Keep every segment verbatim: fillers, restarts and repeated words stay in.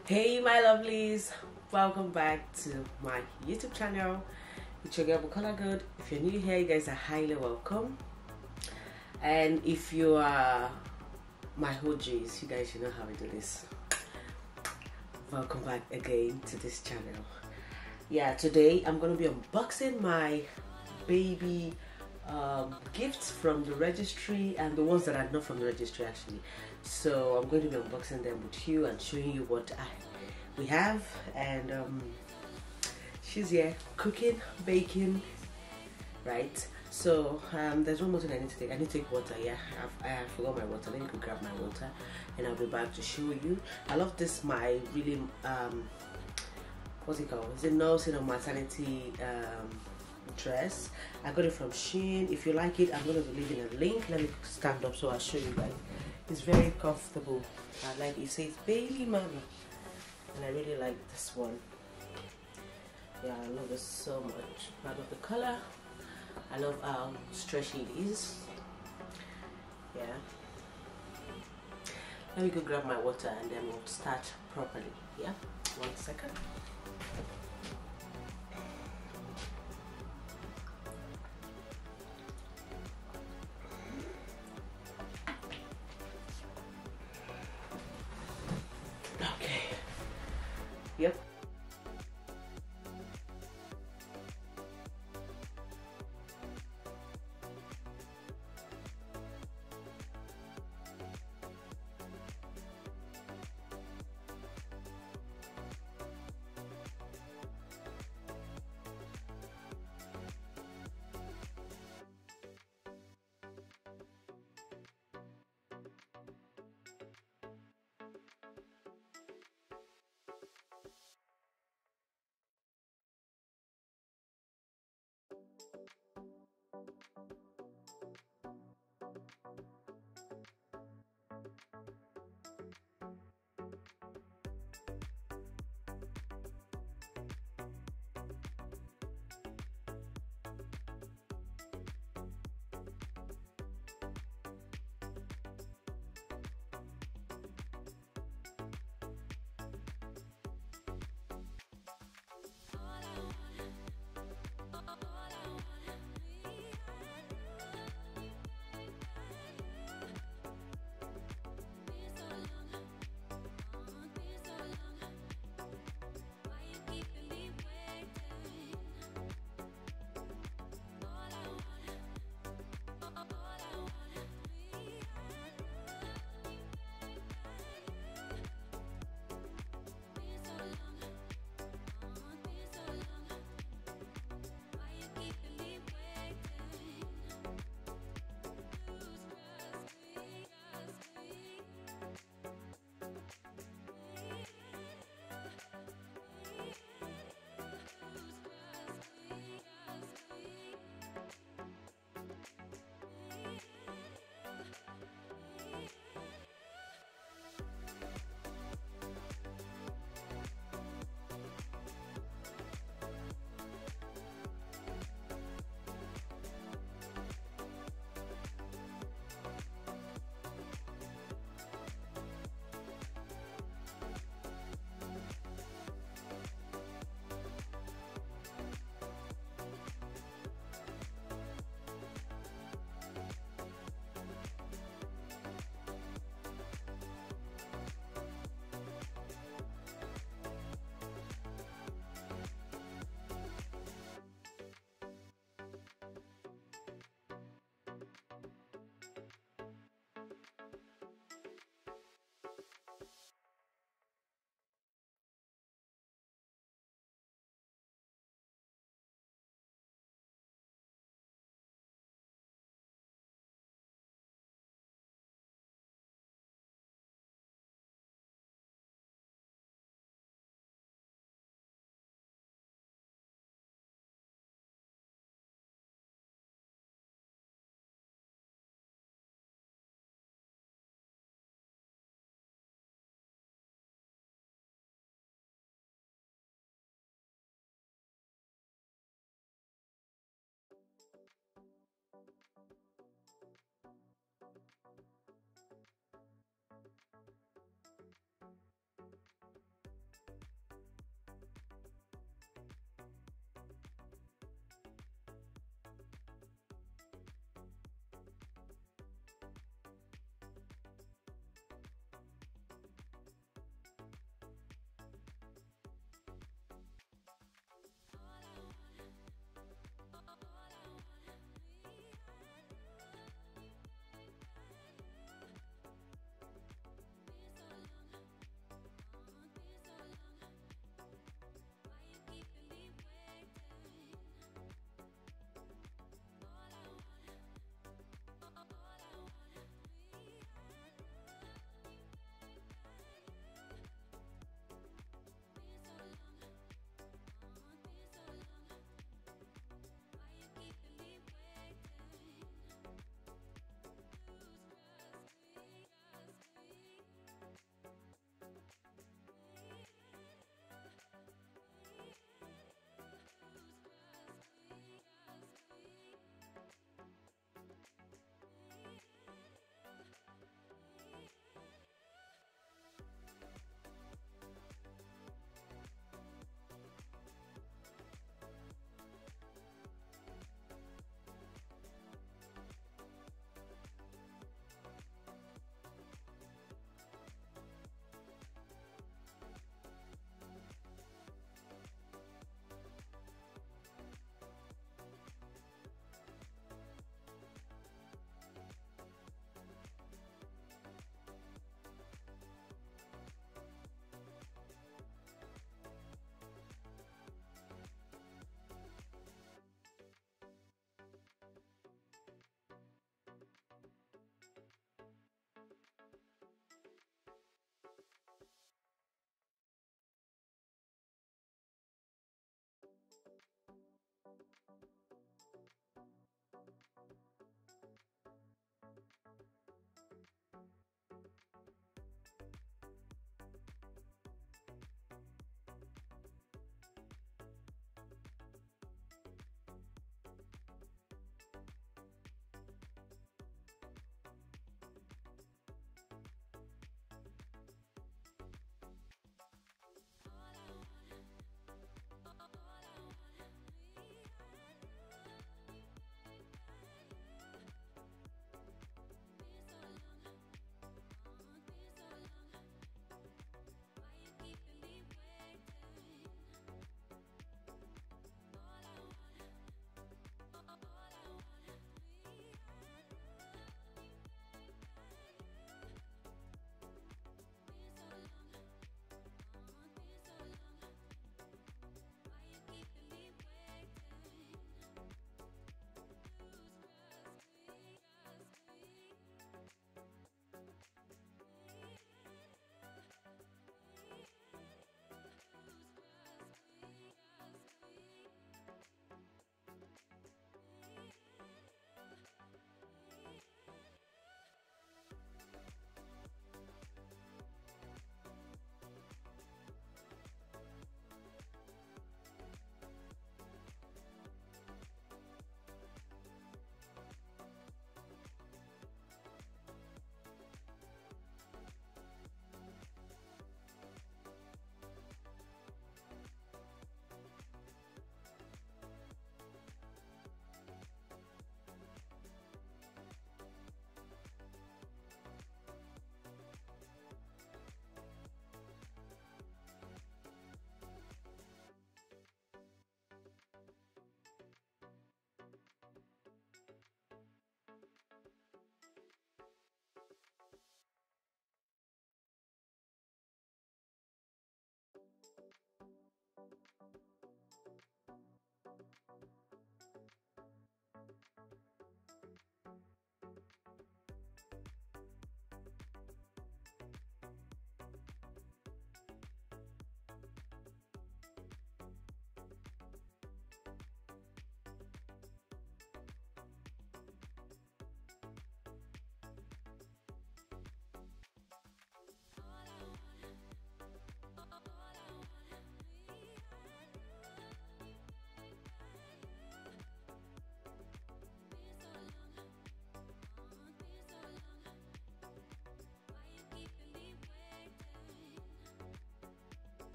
Hey my lovelies, welcome back to my YouTube channel. It's your girl Bukola Good. If you're new here, you guys are highly welcome. And if you are my O Gs, you guys should know how we do this. Welcome back again to this channel. Yeah, today I'm going to be unboxing my baby um, gifts from the registry and the ones that are not from the registry actually. So I'm going to be unboxing them with you and showing you what I, we have. And um, she's here cooking, baking, right? So um, there's one more thing I need to take. I need to take water. Yeah, I've, I forgot my water. Let me go grab my water and I'll be back to show you. I love this, my really um, what's it called? Is it nursing or maternity um, dress? I got it from Shein. If you like it, I'm going to be leaving a link. Let me stand up so I'll show you guys. It's very comfortable. I like it. It says Baby Mama, and I really like this one. Yeah, I love it so much. I love the color. I love how stretchy it is. Yeah. Let me go grab my water and then we'll start properly. Yeah. One second. Okay. Yep.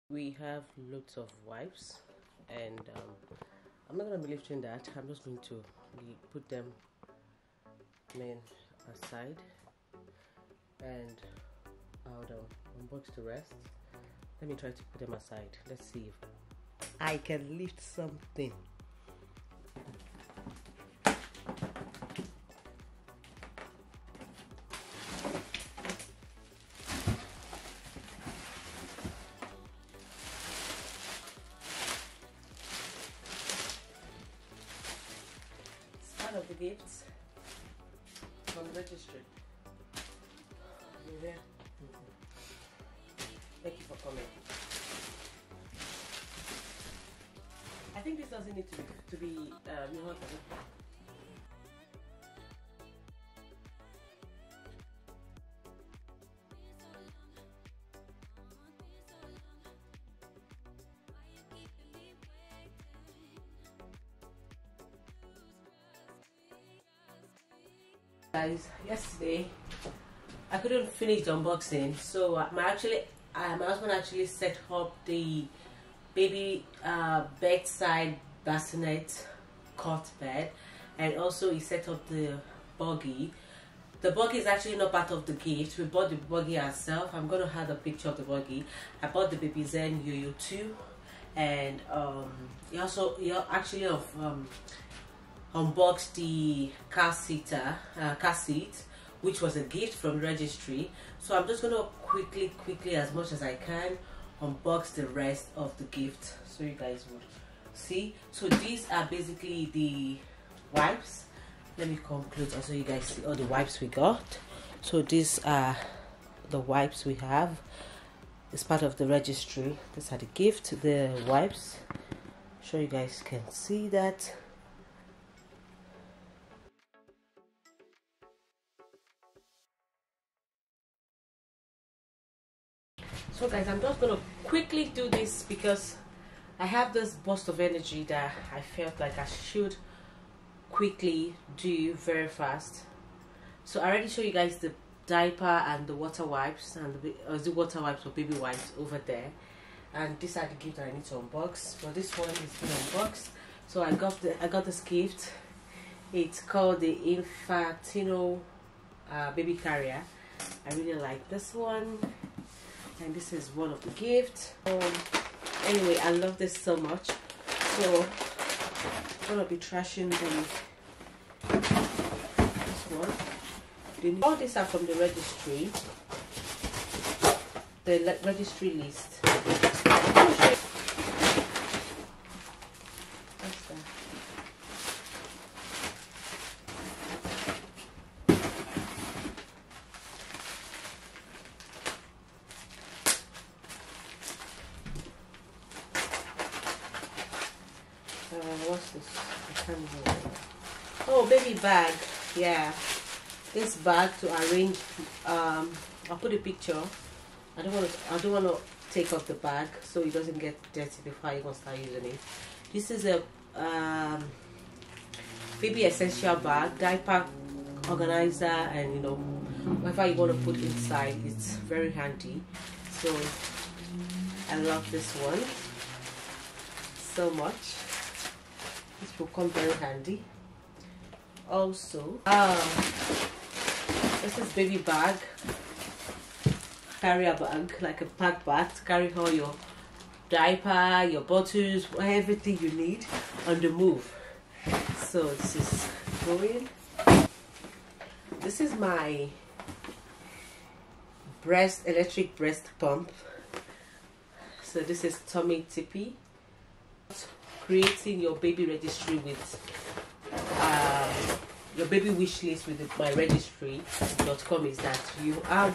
We have loads of wipes, and um, I'm not going to be lifting that. I'm just going to put them main aside, and I'll unbox the rest. Let me try to put them aside. Let's see if I can lift something. Of the gifts from the registry. Yeah. Thank you for coming. I think this doesn't need to be to be um, you know, guys, yesterday I couldn't finish the unboxing, so uh, my actually uh, my husband actually set up the baby uh, bedside bassinet cot bed, and also he set up the buggy. The buggy is actually not part of the gift. We bought the buggy ourselves. I'm gonna have a picture of the buggy. I bought the Baby Zen Yo-Yo too, and um, he also he actually of um, unboxed the car seater uh, car seat, which was a gift from the registry. So I'm just gonna quickly quickly as much as I can unbox the rest of the gift so you guys would see. So these are basically the wipes. Let me come closer so you guys see all the wipes we got. So these are the wipes we have. It's part of the registry. These are the gift, the wipes. So you guys can see that. So guys, I'm just gonna quickly do this because I have this burst of energy that I felt like I should quickly do very fast. So I already showed you guys the diaper and the water wipes, and the, uh, the water wipes or baby wipes over there, and these are the gifts that I need to unbox. But this one is been unboxed. So I got the I got this gift. It's called the Infantino uh, baby carrier. I really like this one. And this is one of the gifts. Um, anyway, I love this so much. So I'm gonna be trashing the this one. All these are from the registry. The registry list. What's that? Uh, what's this? I can't remember. Oh, baby bag. Yeah, this bag to arrange. Um, I'll put a picture. I don't want to. I don't want to take off the bag so it doesn't get dirty before I even start using it. This is a um, baby essential bag, diaper organizer, and you know whatever you want to put inside. It's very handy. So I love this one so much. This will come very handy. Also, um, this is baby bag, carrier bag, like a pack bag to carry all your diaper, your bottles, everything you need on the move. So this is going. This is my breast electric breast pump. So this is Tummy Tippy. Creating your baby registry with um, your baby wish list with my registry dot com is that you have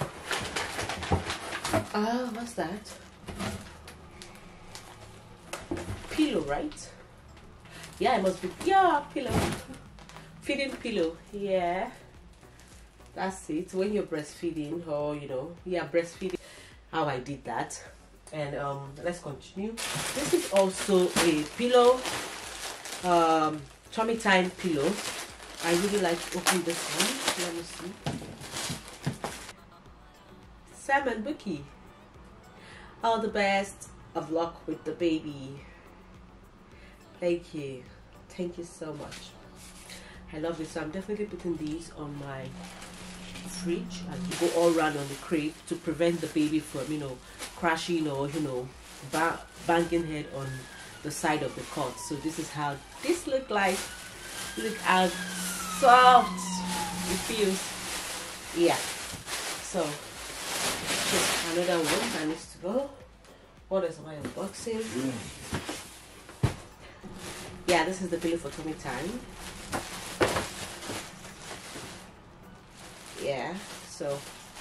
ah uh, what's that? Pillow, right? Yeah, it must be, yeah, pillow. Feeding pillow. Yeah, that's it. When you're breastfeeding, or you know, yeah, breastfeeding, how I did that. And um let's continue. This is also a pillow, um tummy time pillow. I really like to open this one. Let me see. Sam and Bookie, all the best. a vlog with the baby. Thank you. Thank you so much. I love this. So I'm definitely putting these on my fridge and to go all around on the crib to prevent the baby from, you know, crashing or, you know, ba banging head on the side of the cot. So this is how this look like. Look how soft it feels. Yeah. So just another one that needs to go. What is my unboxing? Mm. Yeah, this is the pillow for tummy time. Yeah, so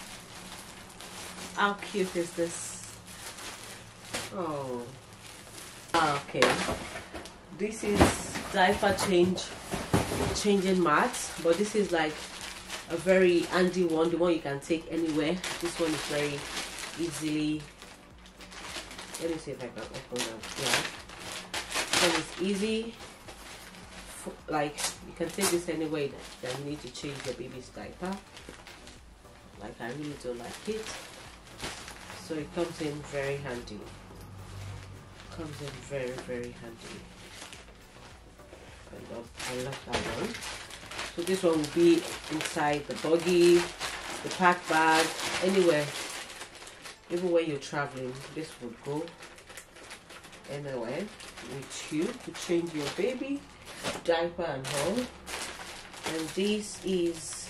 how cute is this? Oh, okay. This is diaper change changing mats, but this is like a very handy one, the one you can take anywhere. This one is very easily. Let me see if I can open them. Yeah, this one is easy. Like you can take this anywhere that you need to change your baby's diaper. Like I really don't like it, so it comes in very handy. Comes in very very handy. I love, I love that one. So this one will be inside the buggy, the pack bag, anywhere. Even when you're traveling, this would go anywhere with you to change your baby diaper and all. And this is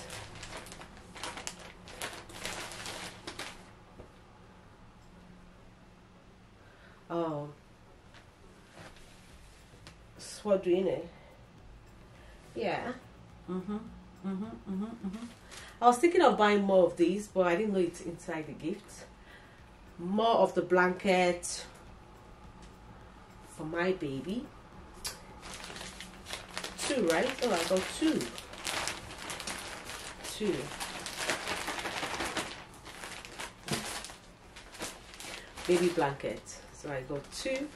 oh, what doing it? Yeah. Mhm. Mhm. Mhm. Mhm. I was thinking of buying more of these, but I didn't know it's inside the gift. More of the blanket for my baby. Two, right? Oh, I got two. Two. Baby blanket. So I got two.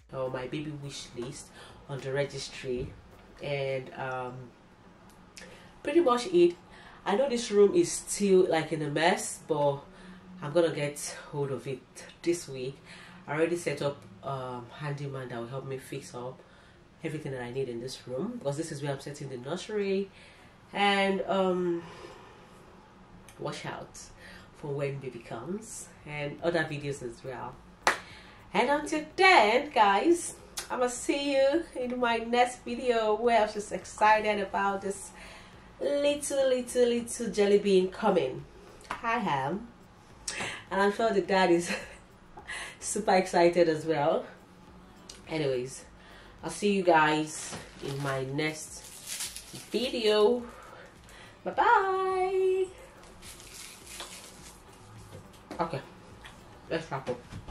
or my baby wish list on the registry, and um, pretty much it. I know this room is still like in a mess, but I'm gonna get hold of it this week. I already set up um handyman that will help me fix up everything that I need in this room, because this is where I'm setting the nursery, and um watch out for when baby comes and other videos as well. And until then, guys, I'm gonna see you in my next video, where I'm just excited about this little little little jelly bean coming. I am, and I'm sure the dad is super excited as well. Anyways, I'll see you guys in my next video. Bye bye. Okay, let's wrap up.